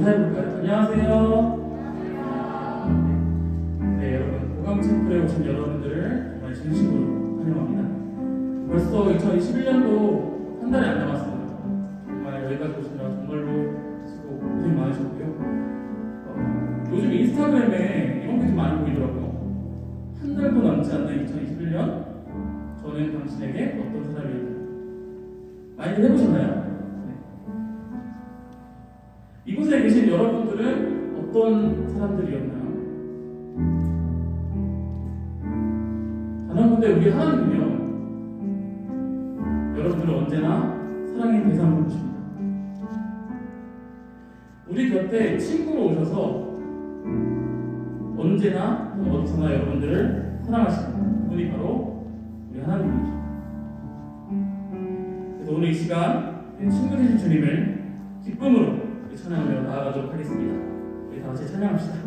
인사해볼까요? 안녕하세요. 네, 여러분 보강챔프에 오신 여러분들을 정말 진심으로 환영합니다. 벌써 2021년도 한 달이 안 남았어요. 정말 여기까지 오시느라 정말로 수고 고생 많으셨고요. 요즘 인스타그램에 이런 게 좀 많이 보이더라고요. 한 달도 남지 않는 2021년, 저는 당신에게 어떤 사람이었나요? 많이들 해보셨나요? 네. 이곳에 계신 여러분들은 어떤 사람들이었나요? 단 한 군데 우리 하나님은요, 여러분들은 언제나 사랑의 대상으로 보십니다. 우리 곁에 친구로 오셔서 언제나 어디서나 여러분들을 사랑하시는 분이 바로 우리 하나님이죠. 그래서 오늘 이 시간 친구 되신 주님을 기쁨으로 찬양하며 나아가도록 하겠습니다. 우리 다 같이 찬양합시다.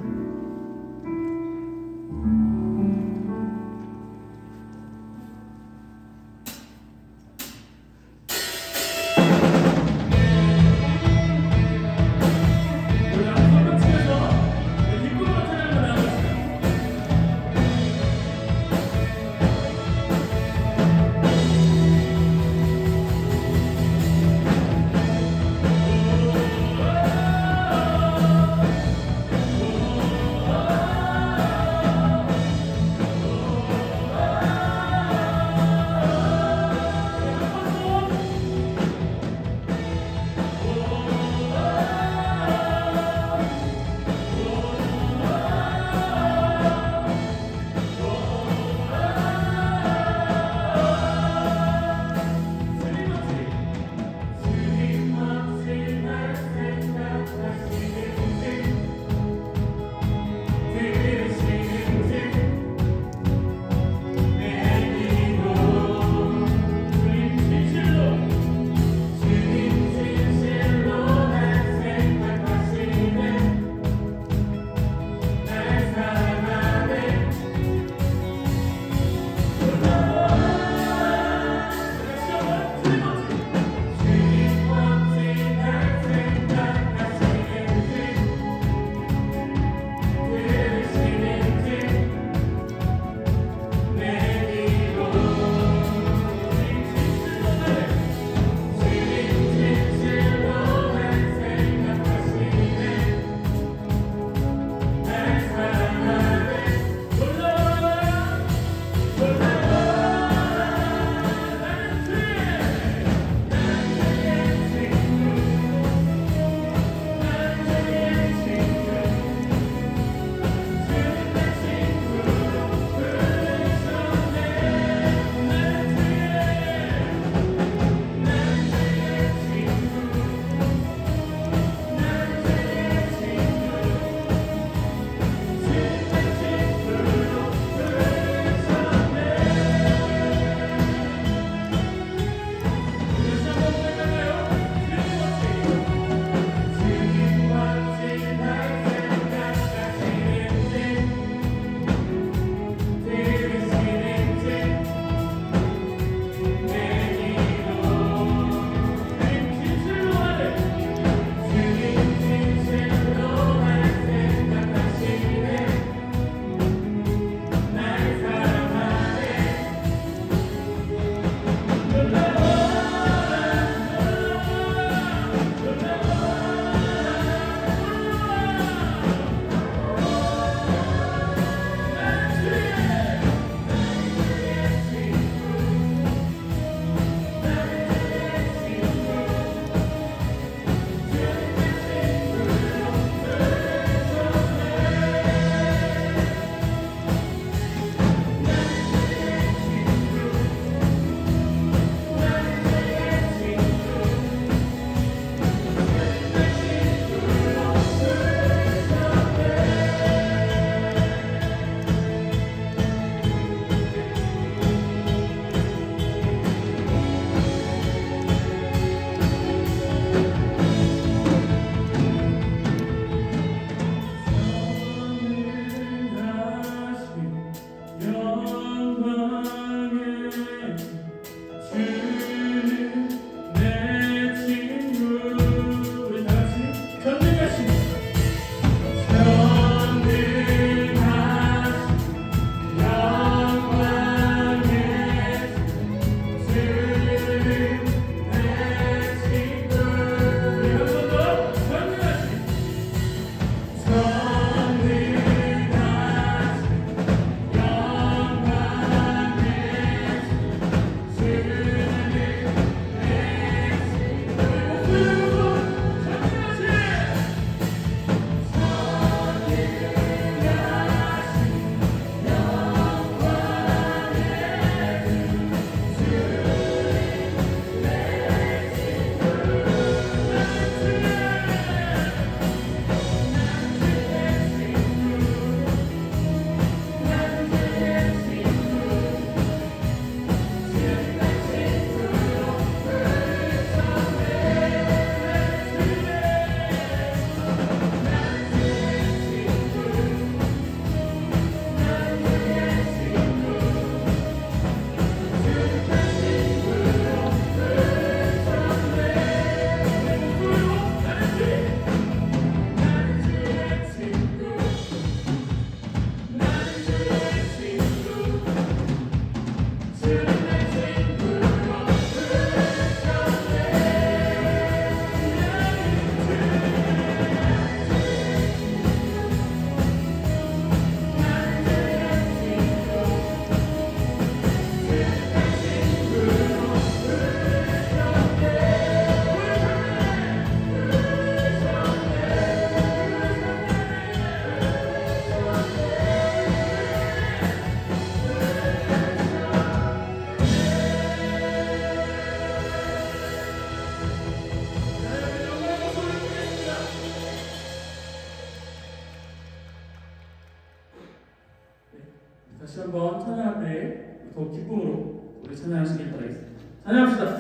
한번 찬양할 때 더 기쁨으로 우리 찬양하시길 바라겠습니다. 찬양합시다.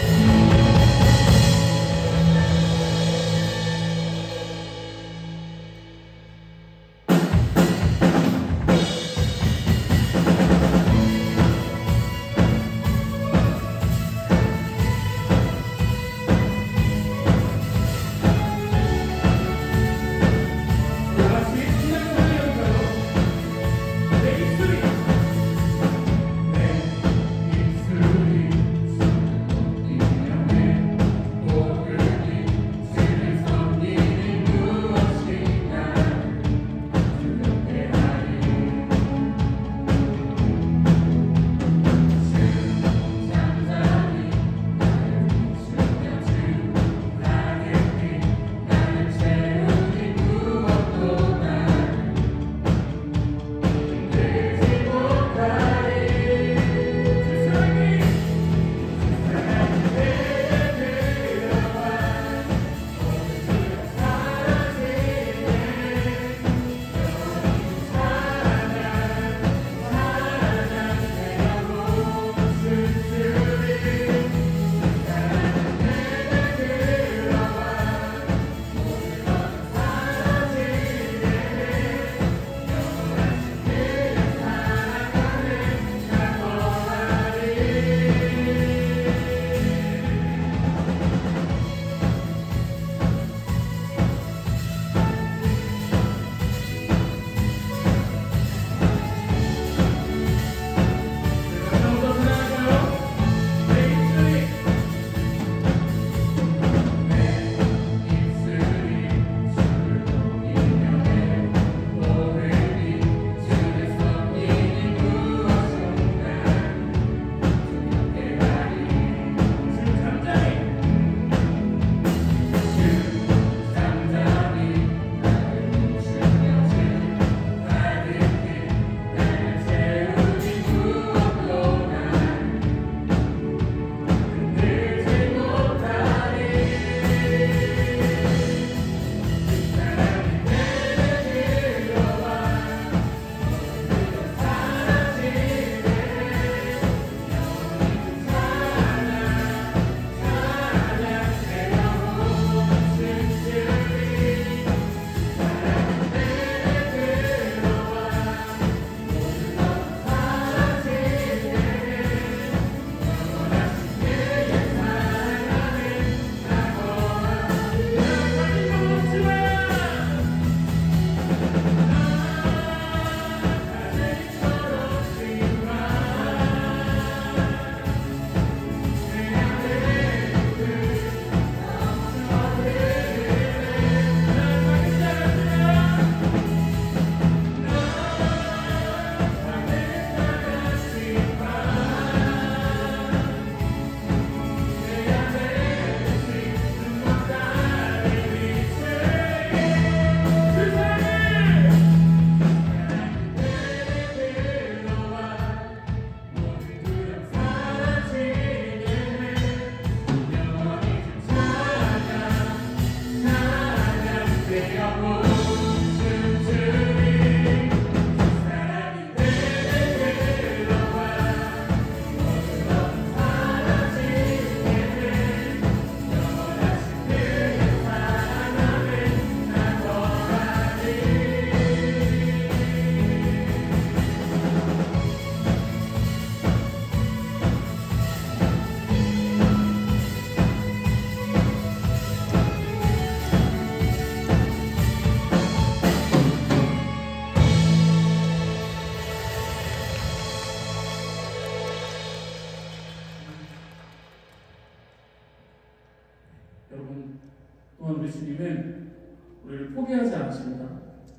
여러분, 또한 우리 주님은 우리를 포기하지 않으십니다.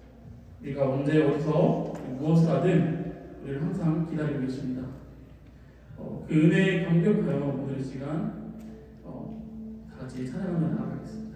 우리가 언제 어디서 무엇을 하든 우리를 항상 기다리고 계십니다. 그 은혜에 감격하여 오늘 이 시간 다 같이 찬양하며 나아가겠습니다.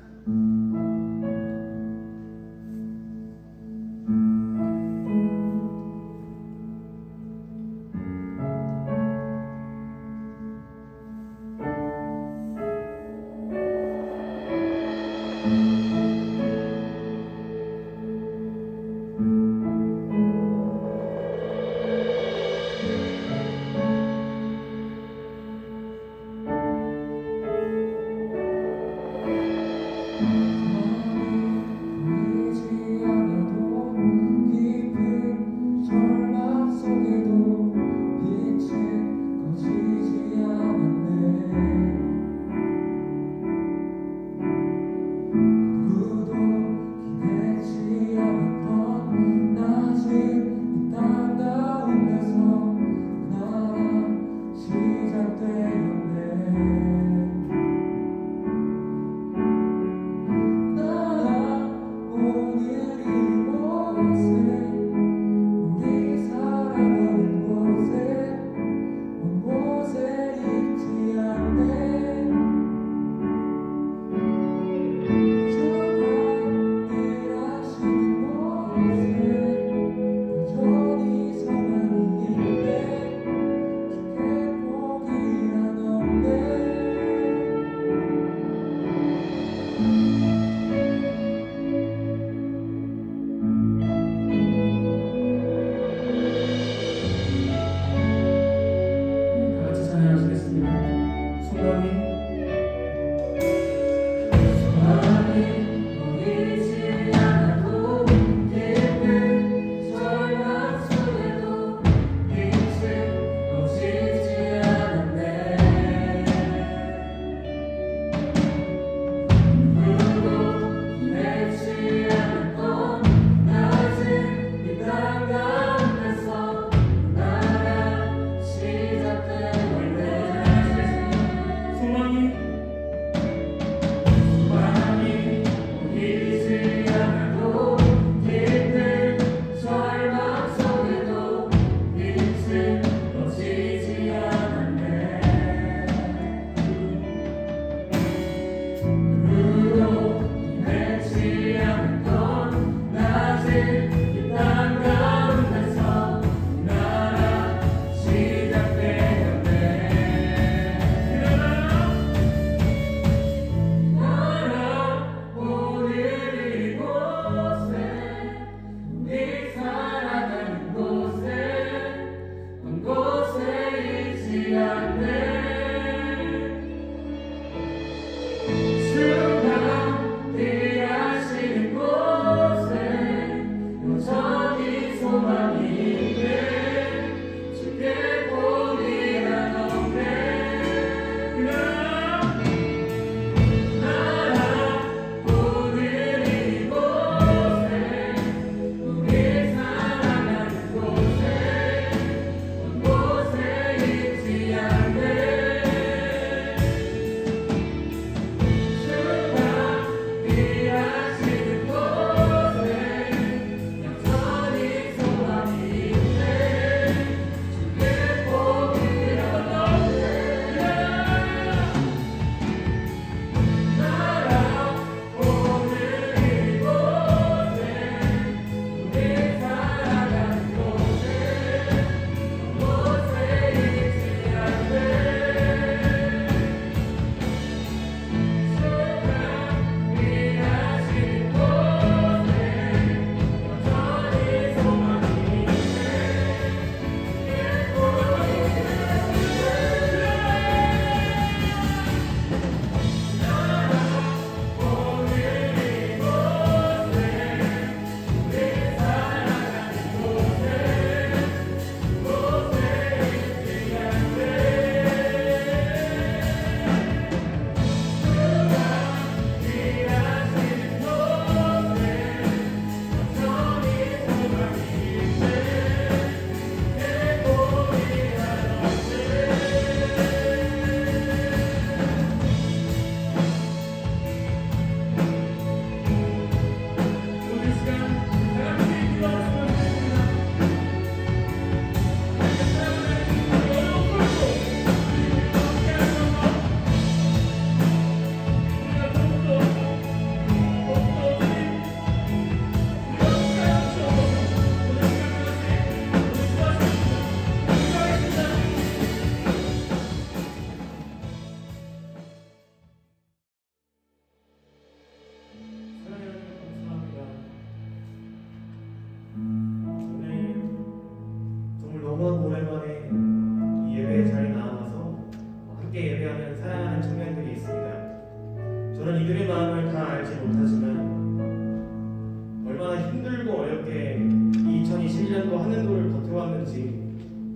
함께 예배하는 사랑하는 청년들이 있습니다. 저는 이들의 마음을 다 알지 못하지만 얼마나 힘들고 어렵게 2021년도 한 해도를 버텨왔는지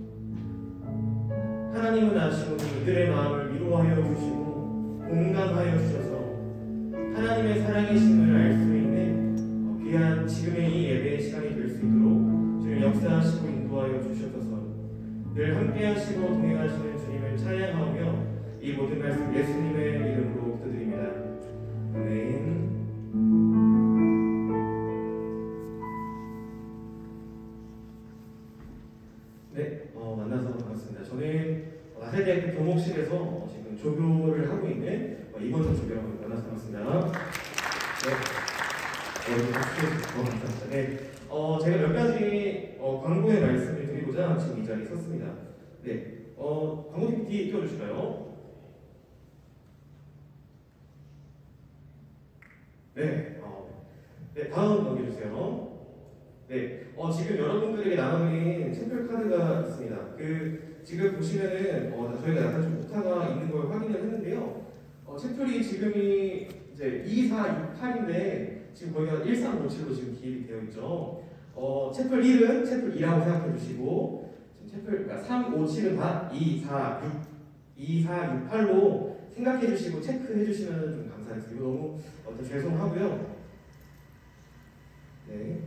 하나님은 아시고 이들의 마음을 위로하여 주시고 공감하여 주셔서 하나님의 살아계심을 알 수 있는 귀한 지금의 이 예배의 시간이 될 수 있도록 주님 역사하시고 인도하여 주셔서 늘 함께하시고 동행하시는 주님을 찬양하며 이 모든 말씀 예수님의 이름으로 기도드립니다. 아멘. 네, 만나서 반갑습니다. 저는 나세대학교 교목실에서 지금 조교를 하고 있는 이번석 조교라고 만나서 반갑습니다. 네, 감사합니다. 네, 제가 몇 가지 광고의 말씀을 드리고자 지금 이 자리에 섰습니다. 네, 광고 PPT 띄워주실까요? 네, 네, 다음 넘겨주세요. 네, 지금 여러분들에게 나눠드린 챔플 카드가 있습니다. 지금 보시면은 저희가 약간 좀 오타가 있는 걸 확인을 했는데요. 챔플이 지금이 이제 2468인데 지금 거기가 1357로 지금 기입이 되어 있죠. 챔플 1은 챔플 2라고 생각해 주시고 지금 챔플 그러니까 357은 다 2468로 생각해 주시고 체크해 주시면 좀 감사하겠습니다. 이거 너무 죄송하고요. 네.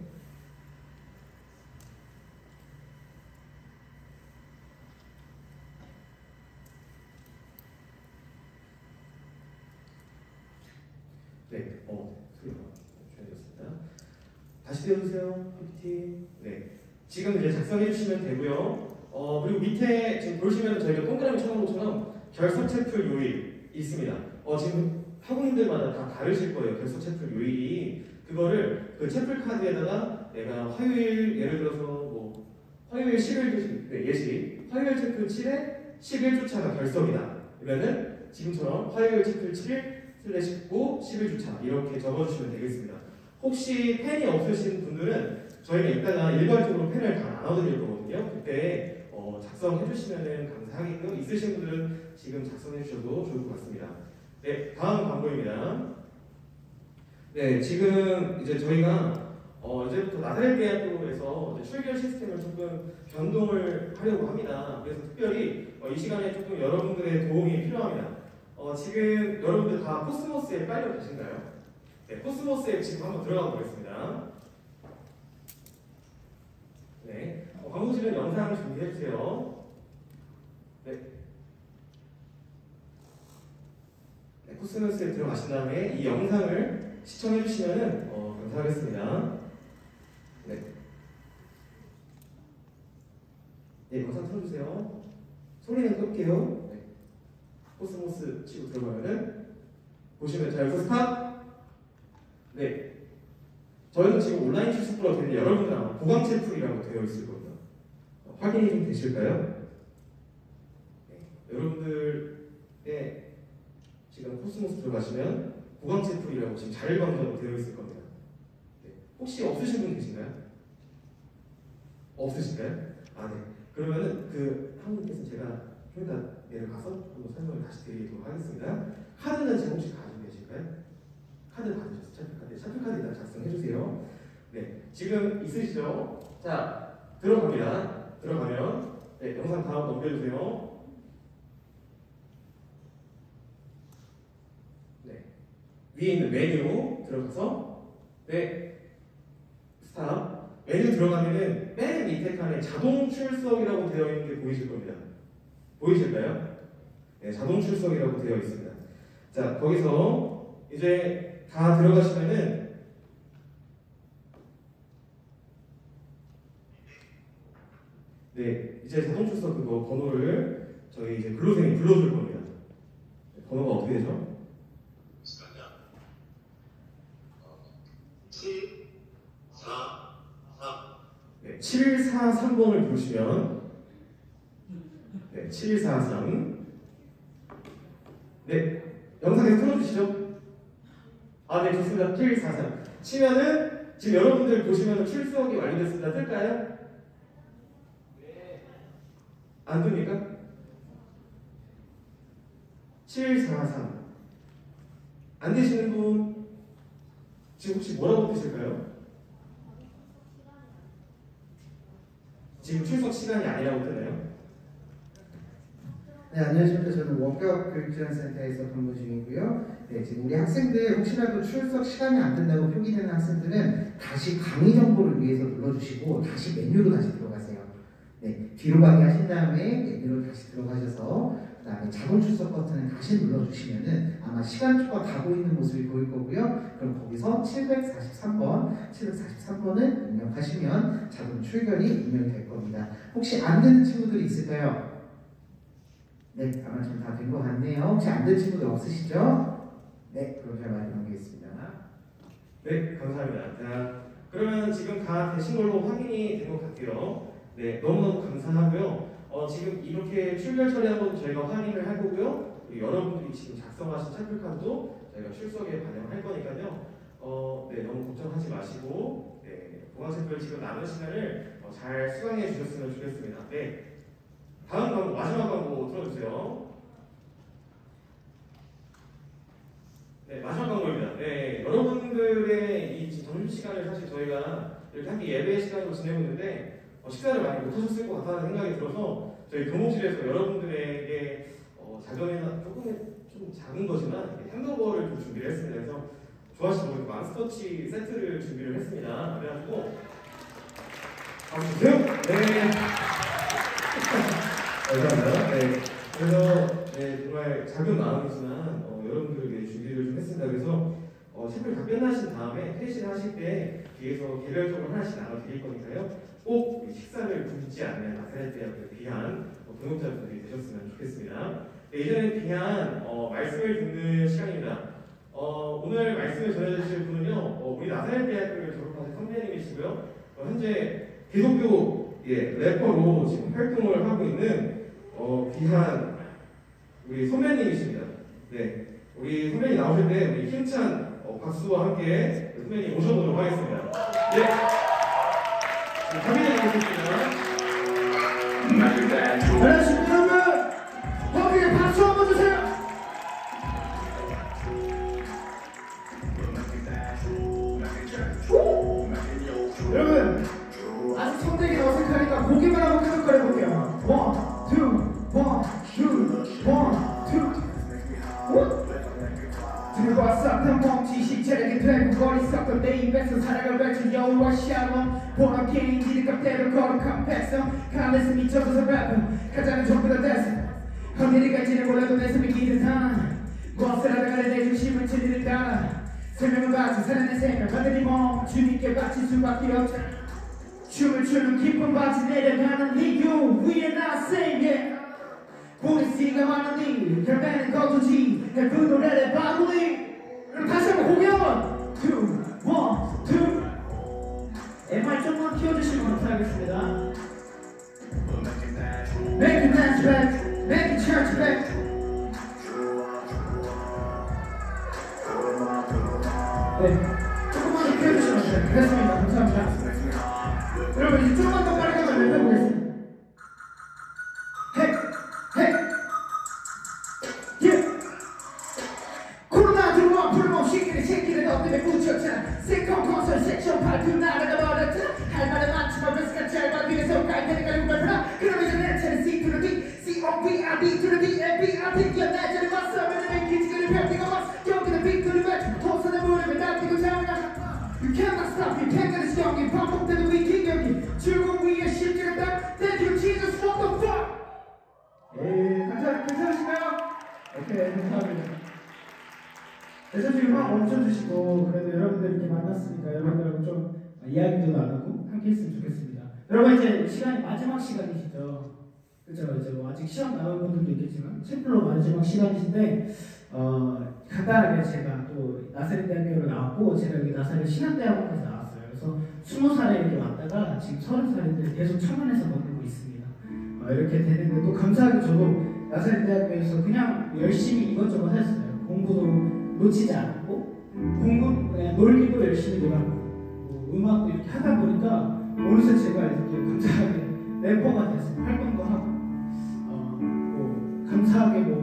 네, 소리가 좋아졌습니다. 다시 띄워주세요, PPT. 네, 지금 이제 작성해 주시면 되고요. 그리고 밑에 지금 보시면 저희가 동그라미 쳐놓은 것처럼 결석 체플 요일 있습니다. 지금 학우님들마다 다 다르실 거예요. 결석 체플 요일이 그거를 그 체플 카드에다가 내가 화요일 예를 들어서 뭐 화요일 10일 네, 예시 화요일 체플 7에 11주차가 결석이다. 그러면은 지금처럼 화요일 체플 7일 /9 11주차 이렇게 적어주시면 되겠습니다. 혹시 펜이 없으신 분들은 저희가 이따가 일괄적으로 펜을 다 나눠드릴 거거든요. 그때 작성해 주시면 감사하겠고요. 있으신 분들은 지금 작성해 주셔도 좋을 것 같습니다. 네, 다음 광고입니다. 네, 지금 이제 저희가 이제부터 나사렛대학교에서 출결 시스템을 조금 변동을 하려고 합니다. 그래서 특별히 이 시간에 조금 여러분들의 도움이 필요합니다. 지금 여러분들 다 코스모스 앱 깔려 계신가요? 네, 코스모스 앱 지금 한번 들어가 보겠습니다. 네, 광고실은 영상 준비해 주세요. 네. 네, 코스모스 앱 들어가신 다음에 이 영상을 시청해 주시면 감사하겠습니다. 네. 네, 영상 틀어주세요. 소리는 끌게요. 네. 코스모스 치고 들어가면은 보시면 자 여기서 스탑. 네, 저희는 지금 온라인 출석부라고 되는데 여러분들 아마 보강 챔플이라고 되어 있을 겁니다. 확인이 좀 되실까요? 네, 여러분들의 지금 코스모스 들어가시면 보강 챔플이라고 지금 자율방전으로 되어 있을 겁니다. 네, 혹시 없으신 분 계신가요? 없으신가요? 아, 네. 그러면은 한 분께서 제가 좀 이따 내려가서 한번 설명을 다시 드리도록 하겠습니다. 카드는 지금 혹시 가지고 계실까요? 카드 받으셨어요? 챔플카드. 챔플카드 일단 작성해주세요. 네, 지금 있으시죠? 자, 들어갑니다. 들어가면 네, 영상 다음 넘겨주세요. 네, 위에 있는 메뉴 들어가서 네, 스탑. 메뉴 들어가면은 맨 밑에 칸에 자동 출석이라고 되어 있는 게 보이실 겁니다. 보이실까요? 네, 자동 출석이라고 되어 있습니다. 자, 거기서 이제 다 들어가시면은 네, 이제 자동 출석 그거 번호를 저희 이제 근로생이 불러줄 겁니다. 네, 번호가 어떻게 되죠? 743번을 부르시면 네, 7143 네, 영상에 틀어주시죠. 아, 네, 좋습니다. 7143 치면은 지금 여러분들 보시면 출석이 완료됐습니다. 뜰까요? 네. 안 뜹니까? 743. 안 되시는 분 지금 혹시 뭐라고 뜨실까요? 지금 출석 시간이 아니라고 뜨나요? 네, 안녕하십니까. 저는 원격 교육지원센터에서 근무 중이고요. 네, 지금 우리 학생들 혹시라도 출석 시간이 안 된다고 표기되는 학생들은 다시 강의 정보를 위해서 눌러주시고 다시 메뉴로 다시 들어가세요. 네, 뒤로 가기 하신 다음에 메뉴로 다시 들어가셔서 그 다음에 자동 출석 버튼을 다시 눌러주시면은 아마 시간표가 가고 있는 모습이 보일 거고요. 그럼 거기서 743번을 입력하시면 자동 출결이 입력이 될 겁니다. 혹시 안 되는 친구들이 있을까요? 네, 아마 좀 다 된 것 같네요. 혹시 안 된 친구들 없으시죠? 네, 그럼 제가 마지막하겠습니다. 네, 감사합니다. 자, 그러면 지금 다 되신 걸로 확인이 된 것 같아요. 네, 너무너무 감사하고요. 지금 이렇게 출결 처리한 것도 저희가 확인을 할 거고요. 여러분들이 지금 작성하신 체크카드도 저희가 출석에 반영할 거니까요. 네, 너무 걱정하지 마시고 네, 보강체크를 지금 남은 시간을 잘 수강해 주셨으면 좋겠습니다. 네, 다음 광고, 마지막 광고 틀어주세요. 네, 마지막 광고입니다. 네, 여러분들의 이 점심시간을 사실 저희가 이렇게 함께 예배 시간으로 지내고 있는데 식사를 많이 못하셨을 것 같다는 생각이 들어서 저희 교목실에서 여러분들에게 작년에는 조금 좀 작은 거지만 햄버거를 좀 준비를 했습니다. 그래서 좋아하시는 맘스터치 세트를 준비를 했습니다. 그래가지고 박수 주세요. 네. 감사합니다. 네. 그래서 네, 정말 작은 마음이지만 여러분들을 위해 준비를 좀 했습니다. 그래서 책을 다 끝나신 다음에 퇴실하실 때 뒤에서 개별적으로 하나씩 나눠드릴 거니까요. 꼭 식사를 굶지 않는 나사렛대학교 귀한 동역자분들이 되셨으면 좋겠습니다. 네, 이제는 귀한 말씀을 듣는 시간입니다. 오늘 말씀을 전해주실 분은요, 우리 나사렛대학교를 졸업하신 선배님이시고요. 현재 기독교 래퍼로 지금 활동을 하고 있는 귀한 우리 선배님이십니다. 네, 우리 선배님 나오실 때 우리 힘찬 박수와 함께 선배님 오셔보도록 하겠습니다. 네. 가빈이 나오셨습니다. 안녕하십니까 여러분! 거기에 박수 한번 주세요! 여러분! 아직 손대기 어색하니까 고개만 한번 끄덕거려볼게요. 1, 2, 1, 2, 1, 2 들어왔었던 멈치 시체에게 되고 거리 섞던 내 입에서 사랑을 외친 여우와 샬롬 보람 개인기를 깍대로 거룩한 백성 가면서 미쳐서 래퍼 가자는 전부 다 됐어 어디를 갈지는 몰라도 내 삶이 기듯한 무엇을 하다가 내 중심은 진리를 따라 설명을 받지 살아낸 생각 하늘이 주님께 바칠 수밖에 없잖아 춤을 추는 기쁨 받지 내려가는 이유 위에 나 sing 우리 씨가 많은 일 결국에는 거두지 그 노래를 바꾸니 그럼 다시 한번 공연 2, 1, 2 MR 좀만 키워주시면 감사하겠습니다. Make it dance back, make it church back. 네, 조금만 더 키워주시면 되겠습니다. 감사합니다. 여러분 이제 조금만 더 빠르게 한번 해보겠습니다. 코로나 들어와 풀어먹 시기를 새끼를 너 때문에 묻혔잖아 세컨 콘서트 섹션 8 그 나라가 버렸잖아 할 말은 많지만 베스가 짧아 뒤에서 깔때니까 육발부라 그럼 이제 내 차례 C to the D C-O-V-R-D to the D M-B-R-D 내 자리 왔어 왜냐면 기지개를 펼치고 왔어 여기는 빅토리 외쳐 도산의 무릎을 날뛰고 장을 You cannot stop me 팽가는 경기 반복되는 위기 경기 출국 위에 실제가 딱 Thank you Jesus what the fuck 예 괜찮으신가요? 오케이 감사합니다. 그래서 지금 막 멈춰주시고 그래도 여러분들 이렇게 만났으니까 여러분들하고 좀 이야기도 나누고 함께 했으면 좋겠습니다. 여러분 이제 시간이 마지막 시간이시죠? 그렇죠? 이제 뭐 아직 시험 나올 분들도 있겠지만 챔플로 마지막 시간이신데 간단하게 제가 또 나사렛대학교를 나왔고 제가 여기 나사렛 신학대학원에서 나왔어요. 그래서 20살에 이렇게 왔다가 지금 30살인데 계속 청원에서 머물고 있습니다. 이렇게 되는데 또 감사하게 저도 나사렛대학교에서 그냥 열심히 이것저것 했어요. 공부도 놓치지 않고 놀기도 열심히 놀았고 뭐 음악도 이렇게 하다 보니까 어느새 제가 이렇게 감사하게 래퍼가 돼서 활동도 하고 뭐 감사하게 뭐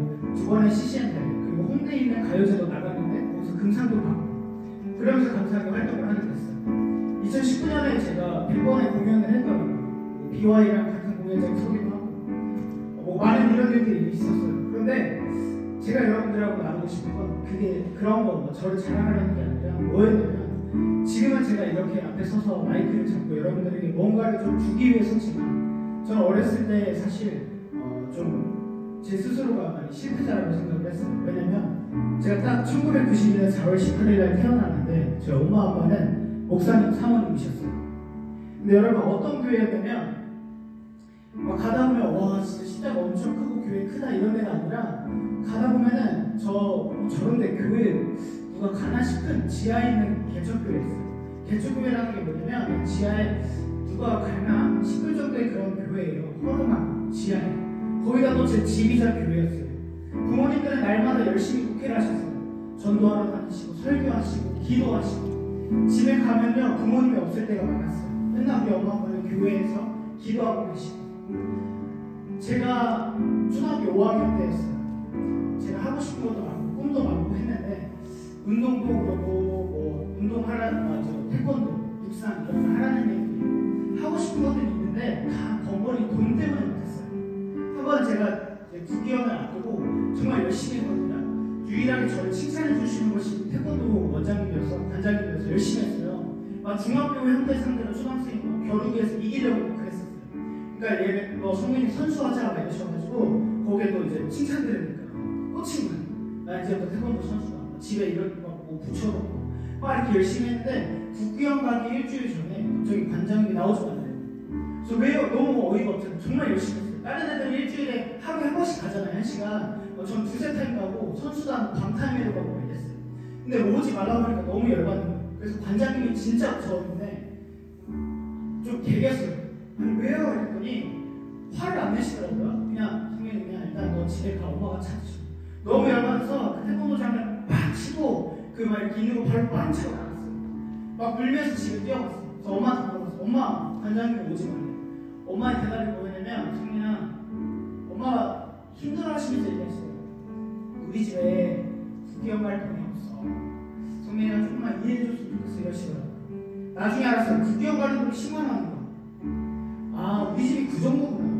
저번에 CCM 대회 그리고 홍대에 있는 가요제도 나갔는데 거기서 금상도 받고 그러면서 감사하게 활동을 하게 됐어요. 2019년에 제가 100번의 공연을 했더라고요. BY랑 같은 공연장 소개도 하고 뭐 많은 이런 일들이 있었어요. 그런데 제가 여러분들하고 나누고 싶은 건 그게 그런 거 뭐 저를 자랑하려는 게 아니라 뭐였냐면 지금은 제가 이렇게 앞에 서서 마이크를 잡고 여러분들에게 뭔가를 좀 주기 위해 서지만 저는 어렸을 때 사실 좀 제 스스로가 많이 실패자라고 생각을 했어요. 왜냐면 제가 딱 1992년 4월 18일 날 태어났는데 저희 엄마 아빠는 목사님 사모님이셨어요. 근데 여러분 어떤 교회였냐면 막 가다 보면 와 진짜 십자가 엄청 크고 교회 크다 이런 데가 아니라 가다 보면은 저런데 교회 누가 가나 싶은 지하에 있는 개척교회 있어요. 개척교회라는 게 뭐냐면 지하에 누가 가나 싶을 정도의 그런 교회예요. 허름한 지하에. 거기가 또 제 집이자 교회였어요. 부모님들은 날마다 열심히 국회를 하셨어요. 전도하러 다니시고 설교하시고 기도하시고 집에 가면요 부모님이 없을 때가 많았어요. 맨날 우리 엄마 아빠는 교회에서 기도하고 계시고 제가 초등학교 5학년 때였어요. 제가 하고 싶은 것도 많고 꿈도 많고 했는데 운동도 그러고 뭐 운동하라는 태권도, 육상 이런 거 하라는 얘기 하고 싶은 것들이 있는데 다 번번이 돈 때문에 못했어요. 한번 제가 국기원을 앞두고 정말 열심히 했거든요. 유일하게 저를 칭찬해 주시는 것이 태권도 원장님이어서 단장님이어서 열심히 했어요. 막 중학교 형들 상대로 초등학생이 겨루기에서 이기려고 그랬었어요. 그러니까 얘 너 성민이 선수하자 막 이러셔가지고 거기에 또 이제 칭찬 들으니까 꽂힌 거예요. 나 이제부터 태권도 선수다. 집에 이렇게 뭐 붙여놓고 막 이렇게 열심히 했는데 국기원 가기 일주일 전에 갑자기 관장님이 나오지 말래요. 그래서 왜요? 너무 어이가 없잖아요. 정말 열심히 했어요. 다른 애들은 일주일에 하루에 한 번씩 가잖아요. 1시간. 전 두세 타임 가고 선수단 방타임에도 가고 이랬어요. 근데 오지 말라고 하니까 너무 열받는 거예요. 그래서 관장님이 진짜 저었는데 좀 개겼어요. 아니 왜요? 이랬더니 화를 안 내시더라고요. 그냥 성현이 그냥 일단 너 집에 가 엄마가 찾으시고 너무 열받아서 그 태권도장을 팍 치고 그 막 이렇게 있는 거 발로 빵 차고 나갔어요. 막 울면서 집에 뛰어갔어요. 그래서 엄마한테 물어봤어요. 엄마 관장님이 오지 말래. 엄마의 대답이 뭐냐면 성민아 엄마가 힘들어하시면서 얘기했어요. 우리 집에 국기원 갈 돈이 없어. 성민이가 조금만 이해해줬으면 좋겠어 이러시더라고요. 나중에 알았어요. 국기원 가는 돈이 10만 원이고 아 우리 집이 그 정도구나.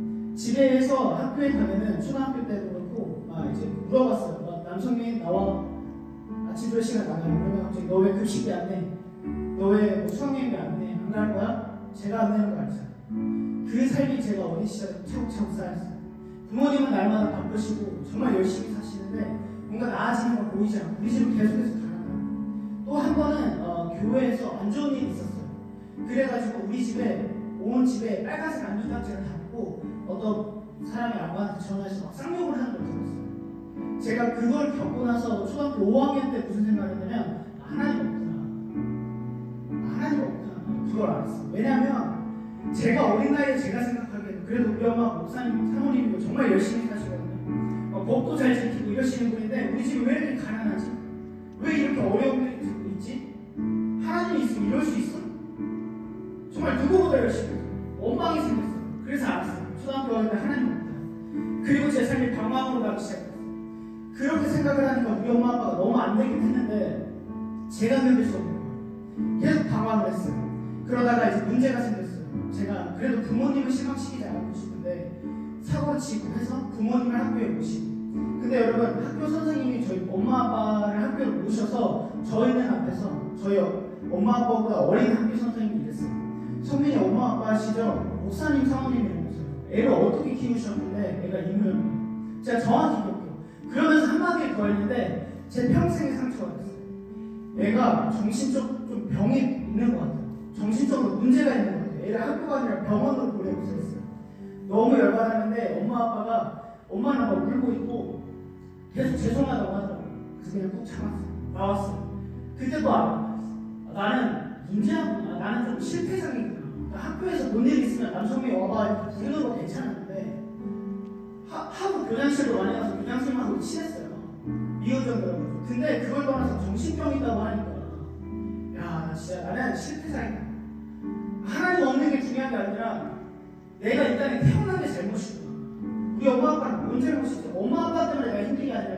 집에서 학교에 가면은 초등학교 때도 그렇고 이제 물어봤어요. 남성민 나와 아침 조 시간 나가요. 그러면 갑자기 너 왜 급식비 안 내? 너 왜 수학여행비 안 내? 안 갈 거야? 제가 안 내는 거 알잖아. 그 삶이 제가 어린 시절에 차곡차곡 쌓였어요. 부모님은 날마다 바쁘시고 정말 열심히 사시는데 뭔가 나아지는 건 보이지 않고 우리 집은 계속해서 가난해요. 또 한 번은 교회에서 안 좋은 일이 있었어요. 그래가지고 우리 집에 온 집에 빨간색 안주딱지를 담고 어떤 사람이 아빠한테 전화해서 막 쌍욕을 하는 걸 들었어요. 제가 그걸 겪고 나서 초등학교 5학년 때 무슨 생각을 했냐면 하나님 없구나. 하나님 없구나. 그걸 알았어요. 왜냐하면 제가 어린 나이에 제가 생각하기에는 그래도 우리 엄마 목사님 사모님이고 정말 열심히 사시거든요. 법도 잘 지키고 이러시는 분인데 우리 집이 왜 이렇게 가난하지? 왜 이렇게 어려운 일이 있지? 하나님이 있으면 이럴 수 있어? 정말 누구보다 열심히 했어요. 원망이 생겼어요. 그래서 알았어요. 초등학교 갈 때 하나님 없다. 그리고 제 삶이 방황으로 가기 시작했어요. 그렇게 생각을 하니까 우리 엄마 아빠가 너무 안 되긴 했는데 제가 견딜 수 없는 거예요. 계속 방황을 했어요. 그러다가 이제 문제가 생겼어요. 제가 그래도 부모님을 실망시키지 않고 싶은데 사고를 치고 해서 부모님을 학교에 모시고 근데 여러분 학교 선생님이 저희 엄마 아빠를 학교에 모셔서 저희는 앞에서 저희 엄마 아빠보다 어린 학교 선생님이 이랬어요. 성민이 엄마 아빠 시절 목사님 사모님이라면서요. 애를 어떻게 키우셨는데 애가 이 모양이에요. 제가 정확히 기억해요. 그러면서 한마디 더 했는데 제 평생의 상처가 됐어요. 애가 정신적 좀 병이 있는 것 같아요. 정신적으로 문제가 있는 것 같아요. 애를 학교가 아니라 병원으로 보내고서 했어요. 너무 열받았는데 엄마 아빠가 엄마는 막 울고 있고 계속 죄송하다고 하더라고요. 그래서 그냥 꾹 참았어요. 나왔어요. 그때도 나는 문제하구나. 나는 좀 실패상이구나. 그러니까 학교에서 뭔 일 있으면 남성이 와봐 이렇게 부르는 거 괜찮았는데 하고 교장실로 많이 가서 교장선생님하고 친했어요. 미호정이라고. 근데 그걸 떠나서 정신병 있다고 하니까 야, 나 진짜 나는 실패상이다. 하나님 없는 게 중요한 게 아니라 내가 이 땅에 태어난 게 잘못이구나. 우리 엄마 아빠는 뭔 잘못이지? 엄마 아빠 때문에 내가 힘든 게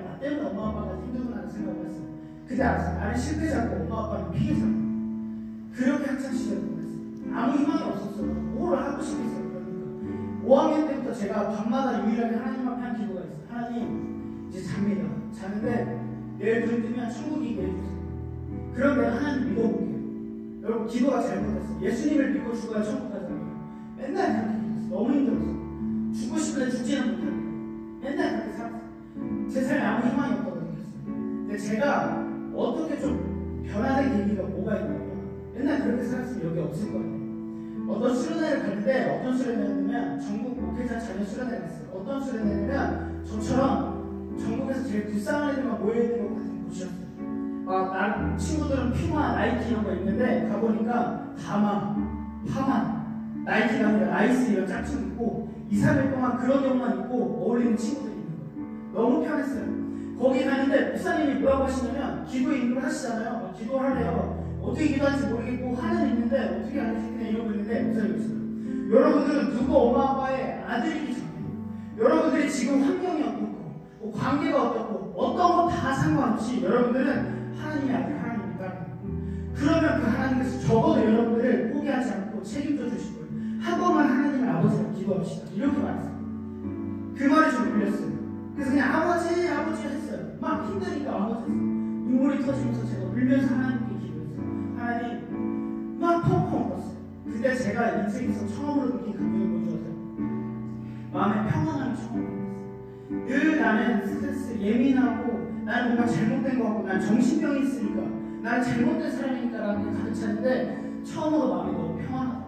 나 때문에 엄마 아빠가 힘들구나라는 생각을 했어요. 그때 알았어요. 나는 실패자고 엄마 아빠는 피해자고. 그렇게 학창 시절을 보냈어요. 아무 희망이 없었어요. 뭘 하고 싶겠어요. 그러니까 5학년 때부터 제가 밤마다 유일하게 하나님 앞에 한 기도가 있어요. 하나님, 이제 잡니다. 자는데 내일 눈 뜨면 천국이게 해주세요. 그럼 내가 하나님 믿어볼게요. 여러분, 기도가 잘못됐어요. 예수님을 믿고 죽어야 천국 가잖아요. 맨날 그렇게 기도했어요. 너무 힘들었어요. 죽고 싶은데 죽지는 못하고 맨날 그렇게 살았어요. 제 삶에 아무 희망이 없다고 느꼈어요. 근데 제가 어떻게 좀 변화된 계기가 뭐가 있냐면, 맨날 그렇게 살았으면 여기 없을 거예요. 어떤 수련회를 갔는데, 어떤 수련회냐면 전국 목회자 자녀 수련회가 있어요. 어떤 수련회냐면 저처럼 전국에서 제일 불쌍한 애들만 모여있는 것 같은 곳이었어요. 나 친구들은 퓨마, 나이키 이런 거 있는데 가보니까 다마, 파마, 나이키가 아니라 나이스 이런 짝퉁 있고 2, 3일 동안 그런 경우만 입고 어울리는 친구들이 있는 거예요. 너무 편했어요. 거기 가는데 목사님이 뭐라고 하시냐면 기도 인도를 하시잖아요. 기도하래요. 어떻게 기도하는지 모르겠고 하는 있는데 어떻게 하는지 그냥 이러고 있는데 목사님이 있어요. 여러분들은 누구 엄마 아빠의 아들이기 전에 여러분들이 지금 환경이 어떻고 뭐 관계가 어떻고 어떤 거 다 상관없이 여러분들은 하나님의 아들, 하나님이다. 그러면 그 하나님께서 적어도 여러분들을 포기하지 않고 책임져 주실 거예요. 한 번만 하나님의 아버지랑 기도합시다. 이렇게 말했어요. 그 말이 좀 울렸어요. 그래서 그냥 아버지, 아버지 했어요. 막 힘드니까 아버지 했어요. 눈물이 터지면서 제가 울면서 하나님께 기도했어요. 하나님, 막 펑펑 울었어요. 그때 제가 인생에서 처음으로 느낀 감정이 뭔지 아세요? 마음의 평안함이 처음 울었어요. 늘 나는 스트레스, 예민하고 나는 뭔가 잘못된 거 같고 난 정신병이 있으니까 나는 잘못된 사람이니까 라는 게 가득 찼는데 처음으로 마음이 너무 평안하다.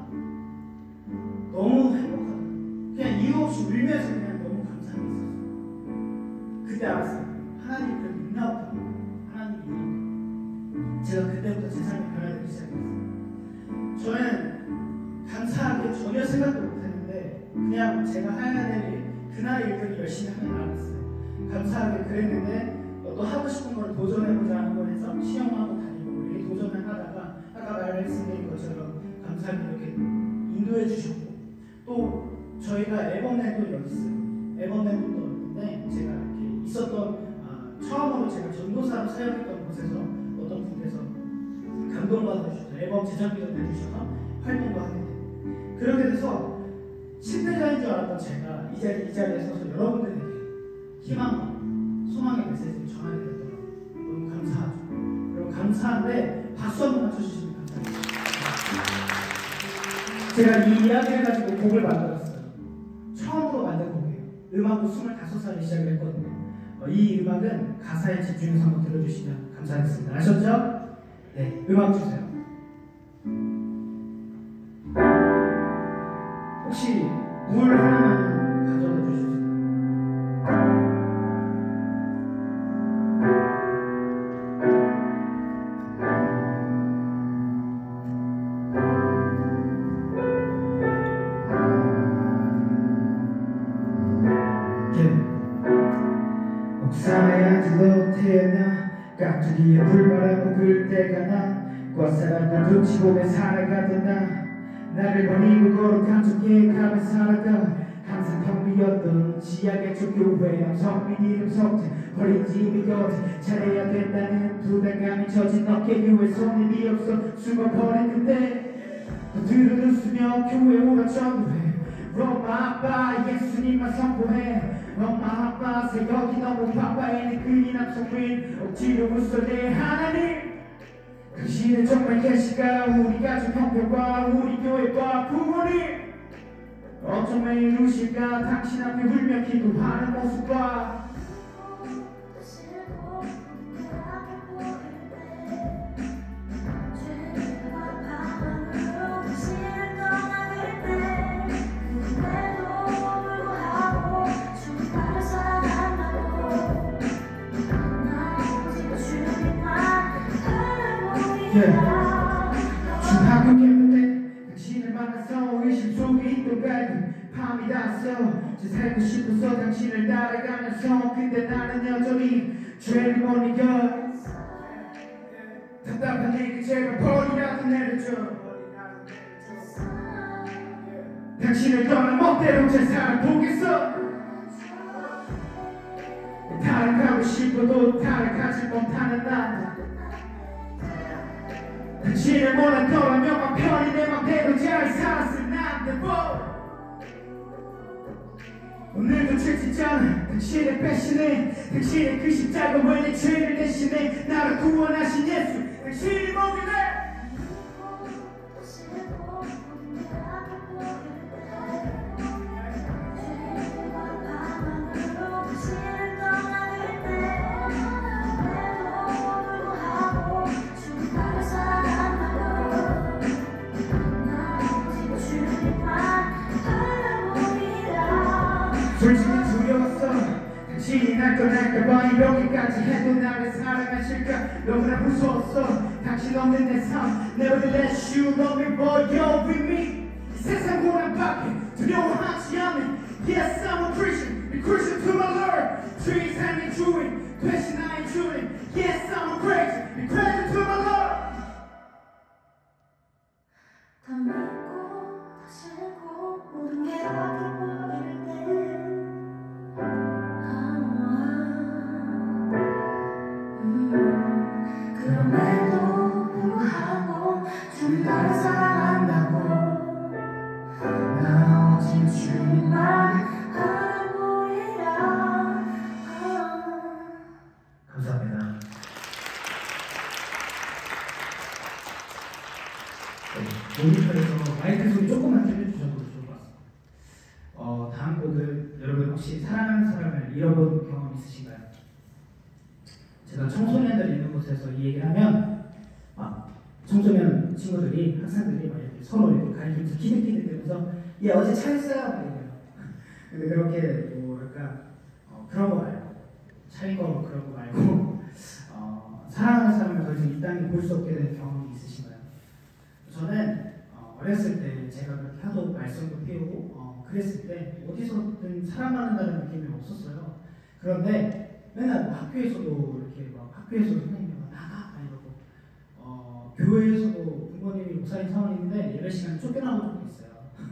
너무 행복하다. 그냥 이유 없이 울면서 그냥 너무 감사하게 있었어요. 그때 알았어요. 하나님 그래도 있나 보다. 하나님 있나 보다. 제가 그때부터 제 삶이 변화되기 시작했어요. 저는 감사하게 전혀 생각도 못했는데 그냥 제가 해야 될 그날의 일들을 열심히 하면 알았어요. 감사하게 그랬는데 또 하고 싶은 걸 도전해보자 하는 걸 해서 시험하고 다니고 이렇게 도전을 하다가 아까 말씀드린 것처럼 감사하게 이렇게 인도해 주셨고 또 저희가 앨범 낸 돈이 여기 있어요. 앨범 낸 돈도 없는데 제가 이렇게 있었던 처음으로 제가 전도사로 사역했던 곳에서 어떤 분께서 감동받아 주셔서 앨범 제작비도 내주셔서 활동도 하게 돼요. 그렇게 돼서 실패자인 줄 알았던 제가 이 자리에 서서 여러분들에게 희망과 소망의 메시지를 전하게 됐더라고요. 너무 감사하죠. 여러분 감사한데 박수 한번 쳐주시면 감사합니다. 제가 이 이야기를 가지고 곡을 만들었어요. 처음으로 만든 곡이에요. 음악도 25살에 시작을 했거든요. 이 음악은 가사에 집중해서 한번 들어주시면 감사하겠습니다. 아셨죠? 네, 음악 주세요. 혹시 물 하나만 가져다 주실 수 있어요? 옥상에 앉아도 태어나 깍두기에 불바라고 불 때가 나 꽉살았던 눈치 보며 살아가던 나를 버리고 걸어간 쪽에 가며 살아가 항상 텅 비었던 지하의 좁교회 성민 이름 석재 버린 집이 곁에 잘해야 된다는 부담감이 젖은 어깨 위에 손님이 없어 숨어버린 그때 그들을 웃으며 교회 오라 전도해 엄마 아빠 예수님만 선포해 엄마 아빠 여기 너무 바빠 애는 그리 남성민 억지로 웃어내 하나님 당신은 정말 계시가 우리 가족 형편과 우리 교회와 부모님 어쩌면 이루실까 당신 앞에 울며 기도하는 모습과 중학교 때문에 당신을 만나서 의심 속에 있던 갈등 밤이 닿았어 제 살고 싶어서 당신을 따라가면서 근데 나는 여전히 죄를 못 이겨 답답한 얘기 제발 벌이라도 내려줘 당신을 떠난 멋대로 제 삶을 보겠어 다른 가고 싶어 싶어도 타락하지 못하는 나 당신을 몰랐더라면 맘 편히 내 맘대로 잘 살았을 난데 뭐 오늘도 채찍잖아 당신의 패션에 당신의 그 십자가 왜 내 죄를 대신해 나를 구원하신 예수 당신이 목이 돼 솔직히 두려웠어 당신이 날 떠날까봐 이렇게까지 해도 나를 사랑하실까 너무나 무서웠어 당신 없는 내 삶 Nevertheless you love me but you're with me 이 세상 고난 밖에 두려워하지 않는 Yes I'm a Christian Be Christian to my Lord 주의 삶의 주인 되신 나의 주인 Yes I'm a Christian Be Christian to my Lord 다 믿고 다 싫고 모든 게 바뀌어 보일 때 그럼에도 불구하고 주님 나를 사랑한다고 나 오직 주님만 알아보리라 감사합니다. 모니터에서 마이크 소리 조금만 들려주셔도 좋을 것 같습니다. 다음 곡은 여러분 혹시 사랑하는 사람을 잃어본 경험 있으신가요? 제가 청소년들 있는 곳에서 이 얘기를 하면 청소년 친구들이 학생들이 막 이렇게 서로 이렇게 가리키면서 키득키득대면서 얘 어제 차였어요? 막 이래요. 근데 그렇게 뭐 약간 그런 거 말고 차인 거 그런 거 말고 사랑하는 사람을 더 이상 이 땅에 볼 수 없게 된 경험이 있으신가요? 저는 어렸을 때 제가 그렇게 하도 말썽도 피우고 그랬을 때 어디서든 사랑받는다는 느낌이 없었어요. 그런데 맨날 뭐 학교에서도 이렇게 막 학교에서도 선생님이 막 나가 이러고 교회에서도 부모님이 목사님 사모님인데 예배 시간에 쫓겨나온 적도 있어요.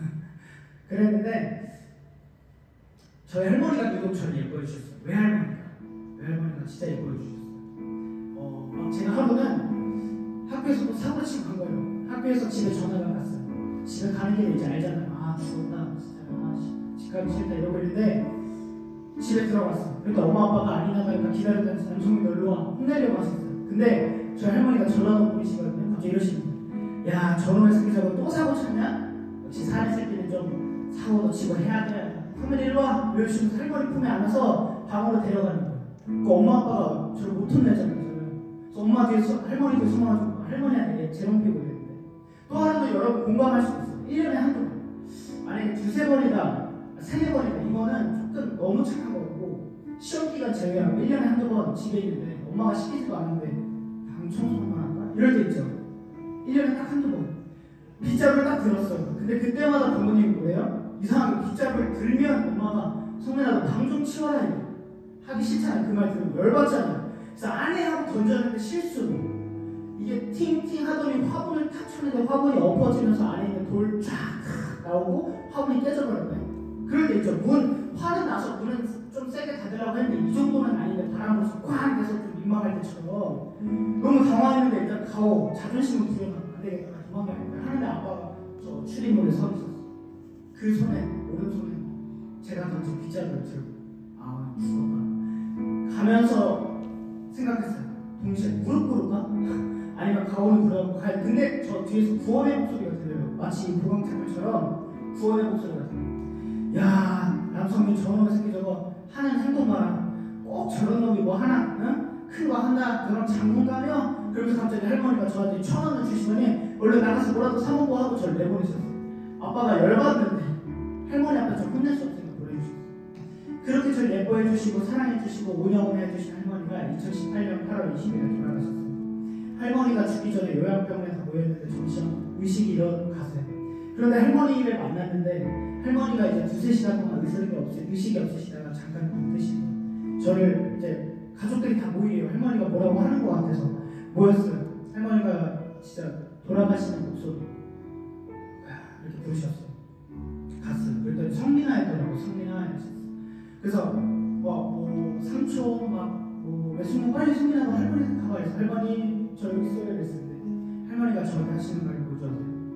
그랬는데 저희 할머니가 유독 저를 예뻐해 주셨어요. 외할머니가 진짜 예뻐해 주셨어요. 제가 하루는 학교에서 또 사고를 치고 간 거예요. 학교에서 집에 전화가 왔어요. 집에 가는 길에 이제 알잖아요. 죽었다 진짜 집 가기 싫다 이러고 있는데 집에 들어갔어. 그러니까 엄마 아빠가 아니나가 기다렸다는 남성이 놀러 와 혼내려고 하셨어요. 근데 저희 할머니가 전화도 보이시거든요. 갑자기 이러시는 거예요. 야 저놈의 새끼 저거 또 사고 쳤냐? 역시 사는 새끼는 좀 사고도 치고 해야 돼. 그러면 일로 와. 이러시면서 할머니 품에 안아서 방으로 데려가는 거예요. 그 엄마 아빠가 저를 못 혼내잖아요. 그래서 엄마 뒤에서 할머니 뒤에 숨어가지고 할머니한테 재롱 피고 이랬는데 또 하나도 여러분 공감할 수 있어요. 1년에 한두 번. 만약에 두세 번이다, 세네 번이다 이거는 조금 너무 착한 거고 시험 기간 제외하고 1년에 한두 번 집에 있는데 엄마가 시키지도 않는데 방 청소 한번 할까? 이럴 때 있죠. 1년에 딱 한두 번. 빗자루를 딱 들었어요. 근데 그때마다 부모님이 뭐예요? 이상하게 빗자루를 들면 엄마가 성민아 너 방 좀 치워라 이래. 하기 싫잖아요. 그 말 들으면 열받잖아요. 그래서 안에 하고 던졌는데 실수로 이게 팅팅 하더니 화분을 탁 쳤는데 화분이 엎어지면서 안에 있는 돌 쫙 나오고 화분이 깨져버린 거예요. 그럴 때 있죠. 화는 나서 문은 좀 세게 닫으려고 했는데 이 정도는 아닌데 바람 불어서 꽝 돼서 좀 민망할 때처럼 너무 당황했는데 일단 가오 자존심을 부려놔 안 되겠다 도망가야겠다 하는데 아빠가 저 출입문에 서 있었어. 그 손에 오른손에 제가 던진 빗자루를 들고 죽었다 가면서 생각했어요. 동시에 무릎 꿇을까? 아니면 가오를 부르고 가야 근데 저 뒤에서 구원의 목소리가 들려요. 마치 보강차별처럼 구원의 목소리가 들려요. 야 남성민 저놈의 새끼 저거 하는 행동 봐라. 꼭 저런 놈이 뭐 하나 응? 큰 거 한다 그럼 장군 가며 그러면서 갑자기 할머니가 저한테 1,000원을 주시더니 원래 나가서 뭐라도 사 먹고 하고 저를 내보내셨어요. 아빠가 열받는데 할머니 앞에 저 혼낼 수 없으니까 보내주셨어요. 그렇게 저를 예뻐해 주시고 사랑해 주시고 오냐오냐 해주신 할머니가 2018년 8월 20일에 돌아가셨어요. 할머니가 죽기 전에 요양병원에 다 모였는데 정신 의식이 잃어가세요. 그런데 할머니를 만났는데 할머니가 이제 두세 시간 동안 의식이 없으시다가 잠깐 잠드시고 저를 이제 가족들이 다 모이래요. 할머니가 뭐라고 하는 것 같아서 모였어요. 할머니가 진짜 돌아가시는 목소리 이렇게 부르셨어요. 갔어요. 그랬더니 성민아였더라고. 성민아 그래서 뭐 3초 막 왜 숨어 빨리 숨기나 너 할머니한테 가봐 해서 할머니 저 여기 있어요 이랬는데 할머니가 저한테 하시는 말이 뭐죠?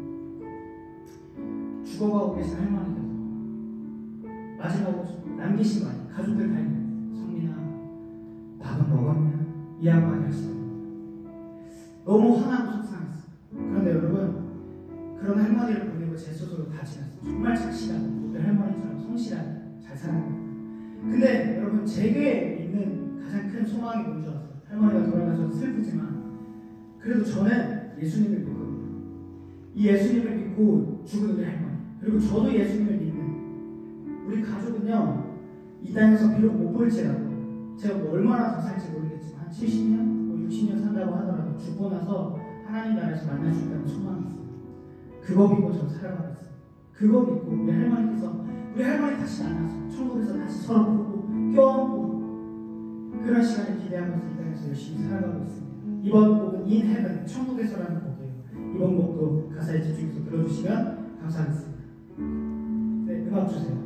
죽어가고 계신 할머니께서 마지막으로 남기신 말 가족들 다 있는 성민아 밥은 먹었냐? 이 한마디 하시더라고요. 너무 화나고 속상했어요. 그런데 여러분 그런 할머니를 보내고 제 스스로 다 지났어요. 정말 착실하고 내 할머니처럼 성실하게 잘 살아갑니다. 근데 여러분 제게 있는 가장 큰 소망이 뭔지 아세요? 할머니가 돌아가셔서 슬프지만 그래도 저는 예수님을 믿거든요. 이 예수님을 믿고 죽은 우리 할머니 그리고 저도 예수님을 믿는 우리 가족은요 이 땅에서 비록 못 볼지라도 제가 뭐 얼마나 더 살지 모르겠지만 한 70년, 뭐 60년 산다고 하더라도 죽고 나서 하나님 나라에서 만날 수 있다는 소망이 있어요. 그거 믿고 저 살아가고 있어요. 그거 믿고 우리 할머니 다시 만나서 천국에서 다시 서로 보고 껴안고 그런 시간을 기대하면서 이 땅에서 열심히 살아가고 있습니다. 이번 곡은 In Heaven, 천국에서라는 곡이에요. 이번 곡도 가사에 집중해서 들어주시면 감사하겠습니다. 네, 음악 주세요.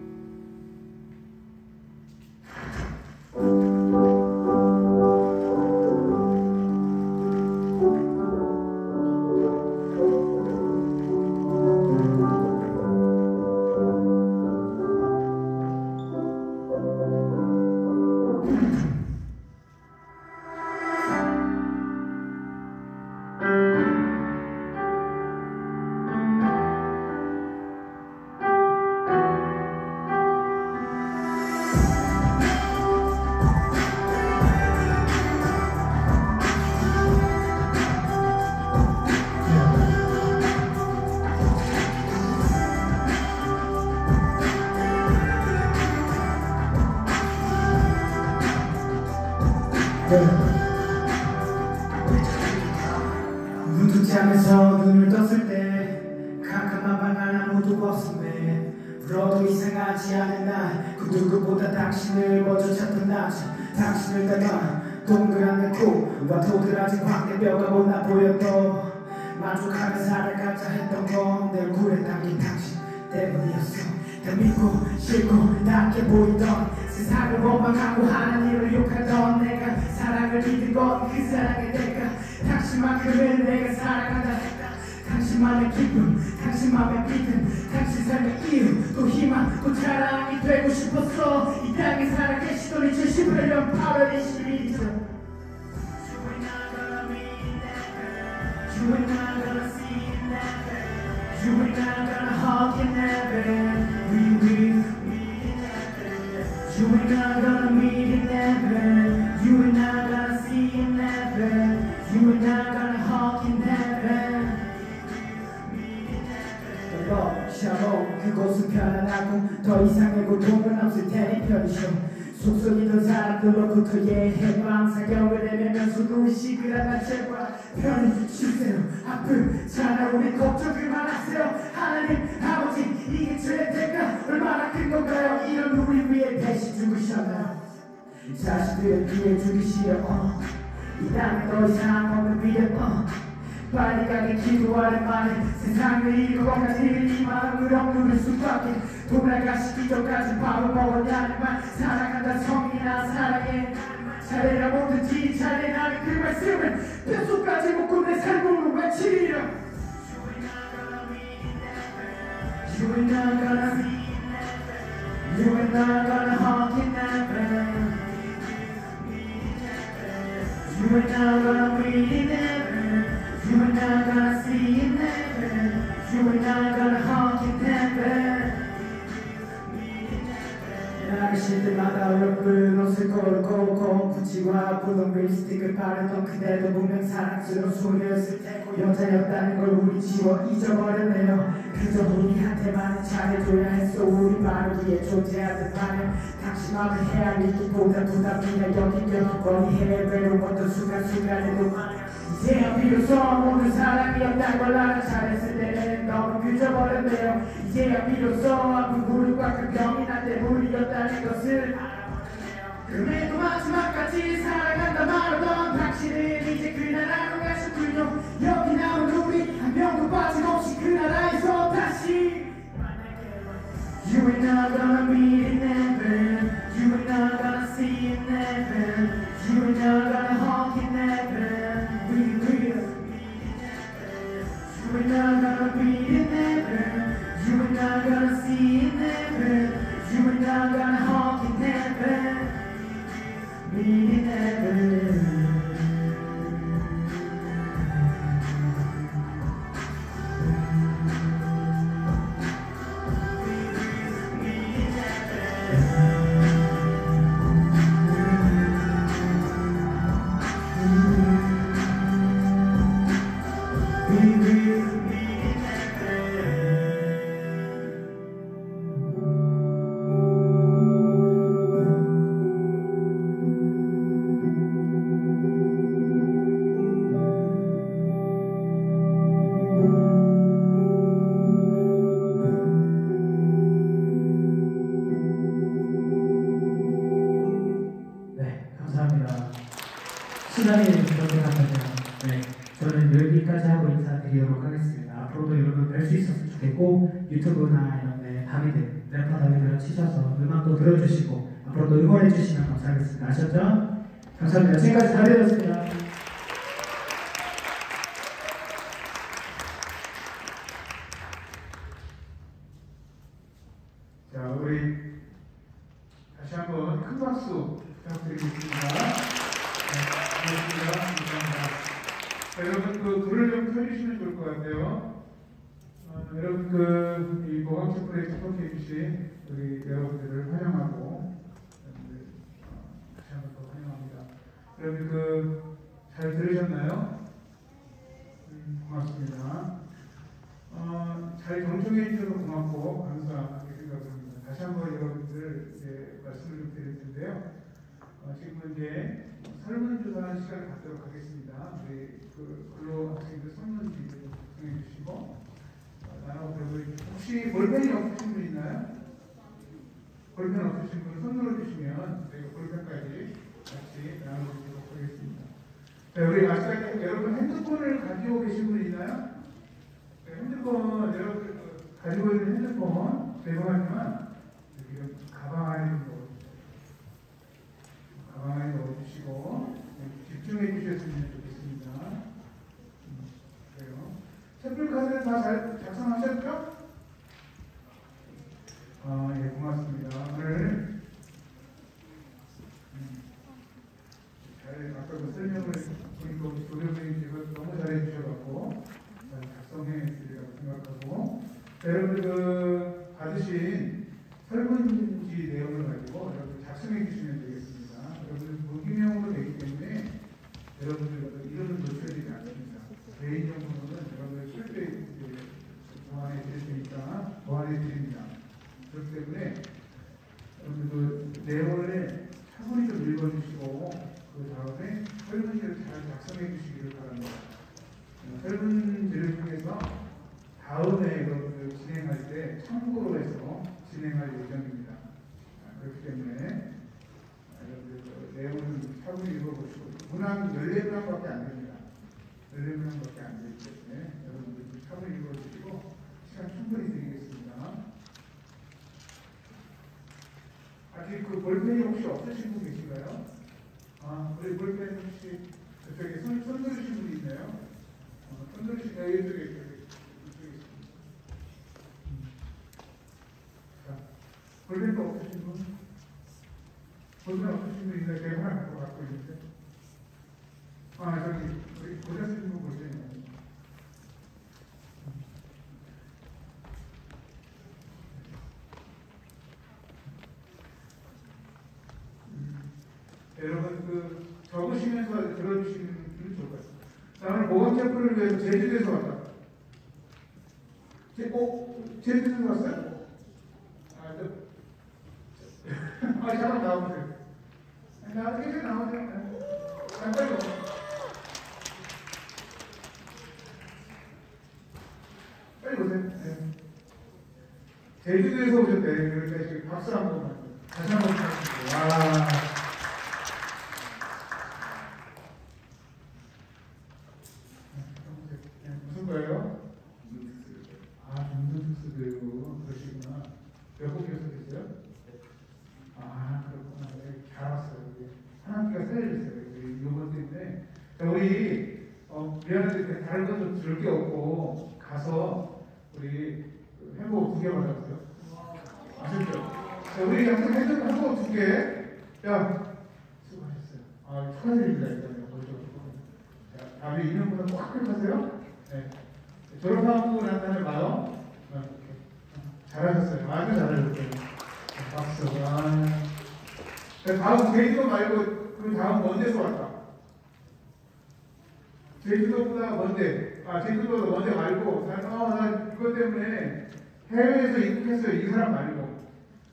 눈두잠에서 눈을 떴을 때 캄캄한 방 하나 아무도 없음에 불어도 이상하지 않은 날 그 누구보다 당신을 먼저 찾던 낮 당신을 닮아 동그란 내 코와 도드라진 광대뼈가 못나 보여도 만족하며 살아가자 했던 건 내 얼굴에 담긴 당신 때문이었어. 다 믿고 싫고 낮게 보이던 세상을 원망하고 하나님을 욕하던 내가 사랑을 믿은 건 그 사랑의 대가 당신만큼은 내가 사랑한다 했다. 당신만의 기쁨, 당신만의 믿음, 당신 삶의 이유 또 희망 또 자랑이 되고 싶었어. 이 땅에 살아계시던 2018년 8월 22일 You ain't not gonna see in heaven. You ain't not gonna hug in heaven. We will meet in heaven. You ain't not gonna meet in heaven. You ain't not gonna see in heaven. You ain't not gonna hug in heaven. 샬롬 그곳은 편안하고 더 이상의 고통은 없을 테니 편이셔. 속썩이던 사람들로부터 예해방 사경을 내면서 의식을 제발 편히 쉬세요. 아프잖아 우리 걱정 그만하세요. 하나님 아버지 이게 죄의 대가 얼마나 큰 건가요. 이런 우리 위해 대신 죽으셨나요. 자식들을 피해 주기 싫어 이 땅에 더 이상 없는 미래 빨리 가게 기도하는 말에 세상을 잃어가는 이 마음을 억누를 수밖에 돌아가시기 전까지 밥을 먹었냐는 말 사랑한다 성이나 사랑해 잘해라 뭐든지 잘해라는 그 말씀을 뼛속까지 묻고 내 삶으로 외치리라. You ain't not gonna see in heaven. You ain't not gonna hug in heaven. You ain't not gonna meet in heaven. You ain't not gonna see in heaven. You ain't not gonna hug in heaven. 나가실 때마다 어여쁜 옷을 걸고 구찌와 분홍 립스틱을 바르던 그대도 분명 사랑스러운 소녀였을 테고 여자였다는 걸 우리 지워 잊어버렸네요. 그저 우리한테만 잘해줘야 했어. 우리 바르기에 존재하던 반면 당신만을 헤아리기보다 부담이나 여기며 거리에 외로웠던 순간순간에도 이제야 비로소 모든 사랑이었단 걸 알아. 잘했을 때는 너무 늦어버렸네요. 이제야 비로소 아픈 무릎과 그 병이 나 때문이었다는 것을 알아버렸네요. 그래도 마지막까지 사랑한다 말하던 당신은 이제 그 나라로 가셨군요. 여기 남은 우리 한 명도 빠짐없이 그 나라에서 다시 You ain't not gonna meet in heaven. You ain't not gonna see in heaven. You 네, 감사합니다. 시간이 그렇게 간다면 네, 저는 여기까지 하고 인사드리도록 하겠습니다. 앞으로도 여러분 뵐 수 있었으면 좋겠고 유튜브나 이런 데 다미들, 래퍼 다미들을 치셔서 음악도 들어주시고 앞으로도 응원해 주시면 감사하겠습니다. 아셨죠? 감사합니다. 지금까지 다미였습니다. 자, 우리 다시 한번 큰 박수 부탁드리겠습니다. 네, 고맙습니다. 감사합니다. 자, 여러분 그 불을 좀 켜주시면 좋을 것 같아요. 여러분 이 보강 촛불에 축복해 주신 우리 여러분들을 환영하고 다시 한번 더 환영합니다. 여러분 잘 들으셨나요? 고맙습니다. 잘 경청해 주셔서 고맙고 감사하게 생각합니다. 다시 한번 여러분들 말씀을 좀 드릴 텐데요. 지금 이제 설문조사하는 시간을 갖도록 하겠습니다. 우리 근로 학생들 설문지를 작성해 주시고 나눠 배우고 혹시 볼펜이 없으신 분 있나요? 볼펜 없으신 분은 손 들어주시면 저희가 볼펜까지 같이 나눠보도록 하겠습니다. 자, 우리 아까 여러분 핸드폰을 가지고 계신 분 있나요? 네, 핸드폰 여러분 가지고 있는 핸드폰 죄송하지만 여기 가방 안에 가방 안에 넣어주시고 집중해 주셨으면 좋겠습니다. 그래요. 샘플 카드는 다 잘 작성하셨죠? 예, 고맙습니다. 오늘 잘 아까 그 설명을 보니까 우리 조교수님께서 너무 잘해 주셔갖고 잘 작성해 드리라고 생각하고 여러분들 받으신 설문지 내용을 가지고 여러분 작성해 주시면 되겠습니다. 여러분들 무기명으로 되기 때문에 여러분들 이름을 노출되지 않습니다. 개인정보는 여러분들 철저히 보완해 드릴 테니까 보완해 드립니다. 그렇기 때문에 여러분들 내용을 차분히 좀 읽어주시고 그 다음에 설문지를 잘 작성해 주시기를 바랍니다. 설문지를 통해서 다음에 여러분들 진행할 때 참고로 해서 진행할 예정입니다. 그렇기 때문에 여러분들 내용을 차분히 읽어보시고 문항 14문항밖에 안 됩니다. 14문항밖에 안 되기 때문에 여러분들 차분히 읽어주시고 시간 충분히 드리겠습니다. 아직 그 볼펜이 혹시 없으신 분 계신가요? 우리 볼펜 혹시 저쪽에 손 들으신 분이 있나요? 손 들으신 이쪽에 있습니다. 자, 볼펜도 없으신 분? 볼펜 없으신 분 있나요? 제가 하나 갖고 있는데. 저기 우리 모자 쓰신 분 보세요. 여러분 적으시면서 들어주시면 좋을 것 같습니다. 자, 오늘 보건 캠프를 위해서 제주도에서 왔다. 제주도에서 왔어요? 잠깐 나오세요. 나오세요. 빨리 오세요. 빨리 오세요. 네. 제주도에서 오셨대. 그러니까 지금 박수 한 번만. 다시 한 번 부탁드립니다. 와. 무슨 거예요? 중등특수교육 그러시구나. 몇 분 교수되세요? 그렇구나. 네, 잘 왔어요. 한 학기가 살려주세요. 이번 때문에. 자, 우리 미안한데 다른 건 좀 들을 게 없고 가서 우리 햄버거 2개 받았어요. 아셨죠? 자, 우리 햄버거 2개. 야, 수고하셨어요. 축하드립니다. 일단 자, 다음에 인형보다 꼭 합격하세요. 네. 졸업하고 난 다음에 봐요. 잘하셨어요. 아주 잘하셨어요. 박수. 다음 제주도 말고 그 다음 먼데서 왔다. 제주도보다 먼데. 제주도 먼데 말고 나 이것 때문에 해외에서 입국했어요. 이 사람 말고.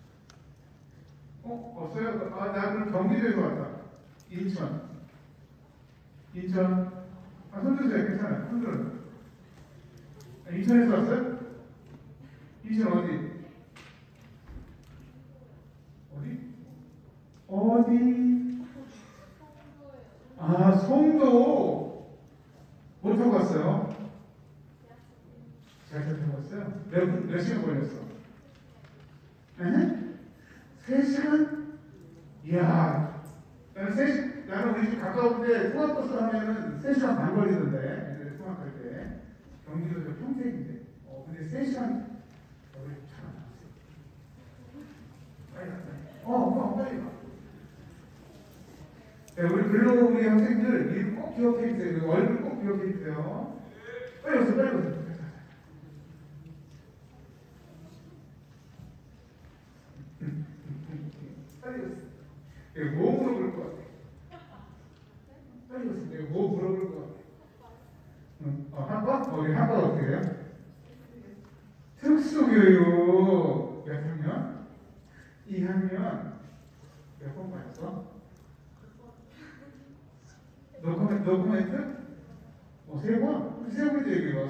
없어요? 나 그럼 경기도에서 왔다. 인천. 손 드세요. 괜찮아요. 손 들어요. 인천에서 왔어요? 인천 어디? 송도. 못 타고 갔어요? 잘 타고 갔어요? 몇 시간 걸렸어? 3시간? 이야, 나는 우리 집 가까운데 통학버스 하면은 3시간 반 걸리던데, 통학할 때. 경기도 저 평택인데. 근데 3시간, 우리 잘안 나왔어요. 빨리 가. 빨리 가. 네, 우리 학생들 이름 꼭 기억해 주세요. 그 얼굴 꼭 기억해 주세요. 빨리 오세요. 빨리 오세요. 내가 뭐 물어볼 것 같아? 빨리 오세요. 내가 뭐 물어볼 것 같아? 학과? 우리 학과 어떻게 해요? 특수교육 몇 학년? 2학년 몇 번 받았어? 노코멘트? 3번? 3번째 얘기 왔어.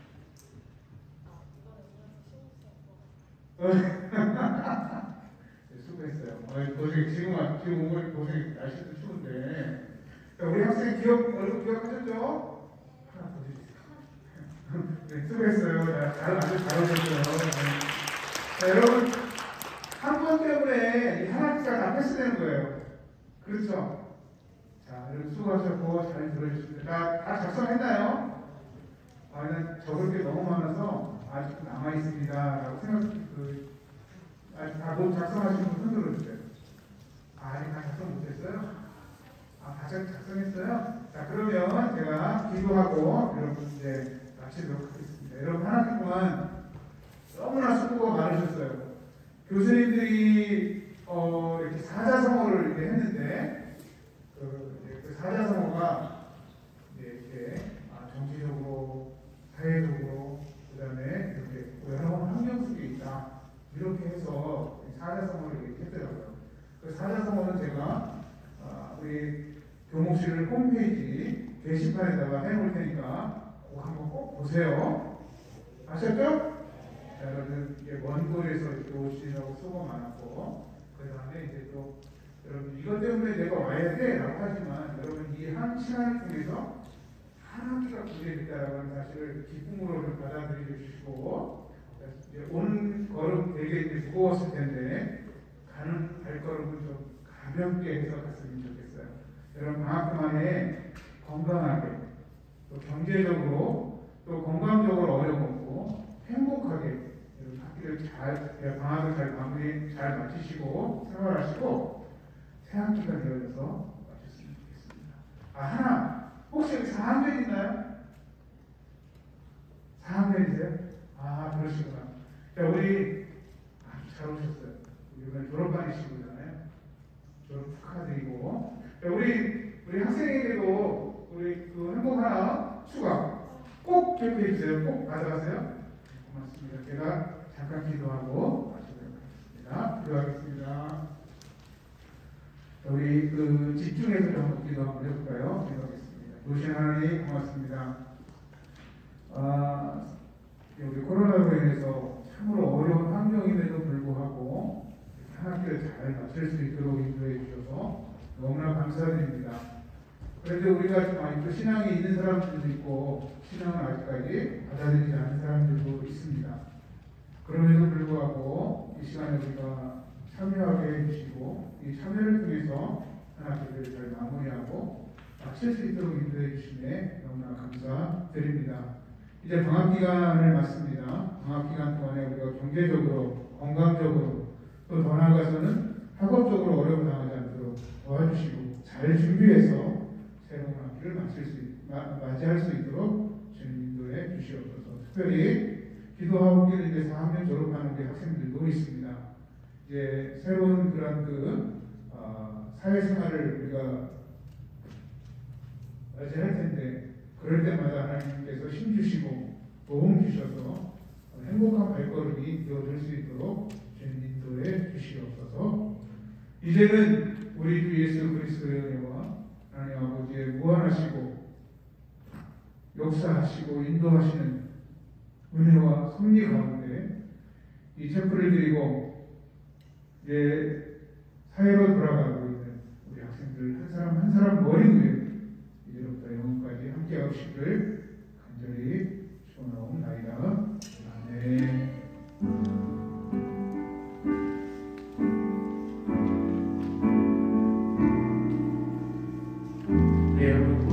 수고했어요. 지금 오늘 고생, 날씨도 추운데. 우리 학생 얼굴 기억하셨죠? 하나 더 주세요. 네, 수고했어요. 아주 잘하셨어요. 자, 여러분, 한 번 때문에 이 한 학기가 다 패스되는 거예요. 그렇죠? 자, 여러분 수고하셨고 잘 들어주셨습니다. 다 작성했나요? 난 적을 게 너무 많아서 아직 남아있습니다. 라고 아직 다 작성하신 분 손 들어주세요. 아직 다 작성 못했어요? 다 작성했어요? 자, 그러면 제가 기도하고 여러분 이제 마치도록 하겠습니다. 여러분 한 학기 동안 너무나 수고가 많으셨어요. 교수님들이 이렇게 사자성어를 이렇게 했는데 그 사자성어가 이렇게 정치적으로, 사회적으로, 그 다음에 이렇게 여러 환경 속에 있다. 이렇게 해서 사자성어를 이렇게 했더라고요. 그 사자성어는 제가 우리 교목실 홈페이지 게시판에다가 해놓을 테니까 한번 꼭 보세요. 아셨죠? 자, 여러분 먼 거리에서 이렇게 오시느라고 수고 많았고, 그 다음에 이제 또 여러분 이것 때문에 내가 와야 돼 라고 하지만 여러분 이 한 시간을 통해서 한 학기가 구제됐다라고 하는 사실을 기쁨으로 좀 받아들여 주시고, 오는 걸음 되게 무거웠을 텐데 가는 발걸음을 좀 가볍게 해서 갔으면 좋겠어요. 여러분 방학 동안에 건강하게, 또 경제적으로, 또 건강적으로 어려움 없고 행복하게 학기를 방학을 잘 마치시고 생활하시고 새 학기가 되어져서 마쳤으면 좋겠습니다. 하나, 혹시 여기 4학년 있나요? 4학년이세요? 그러시구나. 자, 우리 아주 잘 오셨어요. 이번에 졸업반이시잖아요. 졸업 축하드리고. 자, 우리 학생에게도 우리 그 행복 하나 추가 꼭 기억해 주세요. 꼭 가져가세요. 고맙습니다. 제가 잠깐 기도하고 마치도록 하겠습니다. 기도하겠습니다. 우리 그 집중해서 좀 기도 한번 해볼까요? 기도하겠습니다. 도신 하나님 고맙습니다. 우리 코로나로 인해서 참으로 어려운 환경임에도 불구하고 한 학기를 잘 마칠 수 있도록 인도해 주셔서 너무나 감사드립니다. 그런데 우리가 좀 아직도 신앙이 있는 사람들도 있고 신앙을 아직까지 받아들이지 않는 사람들도 있습니다. 그럼에도 불구하고 이 시간에 우리가 참여하게 해주시고 이 참여를 통해서 한 학기를 잘 마무리하고 마칠 수 있도록 인도해 주심에 너무나 감사드립니다. 이제 방학기간을 맞습니다. 방학기간 동안에 우리가 경제적으로, 건강적으로, 또 더 나아가서는 학업적으로 어려움 당하지 않도록 도와주시고 잘 준비해서 새로운 학기를 맞이할 수 있도록 주님 인도해 주시옵소서. 특별히 기도하고 이제 4학년 졸업하는 우리 학생들도 있습니다. 이제 새로운 그런 사회생활을 우리가 맞이할 텐데 그럴 때마다 하나님께서 힘 주시고 도움 주셔서 행복한 발걸음이 되어줄 수 있도록 주님 인도해 주시옵소서. 이제는 우리 주 예수 그리스도의 은혜와 하나님 아버지의 무한하시고 역사하시고 인도하시는 은혜와 섭리 가운데 이 체프를 드리고 이제 사회로 돌아가고 있는 우리 학생들 한 사람 한 사람 머리 위에 이제부터 영원까지 함께 하시기를 간절히 축원하옵나이다. 아멘. 네, 여러분.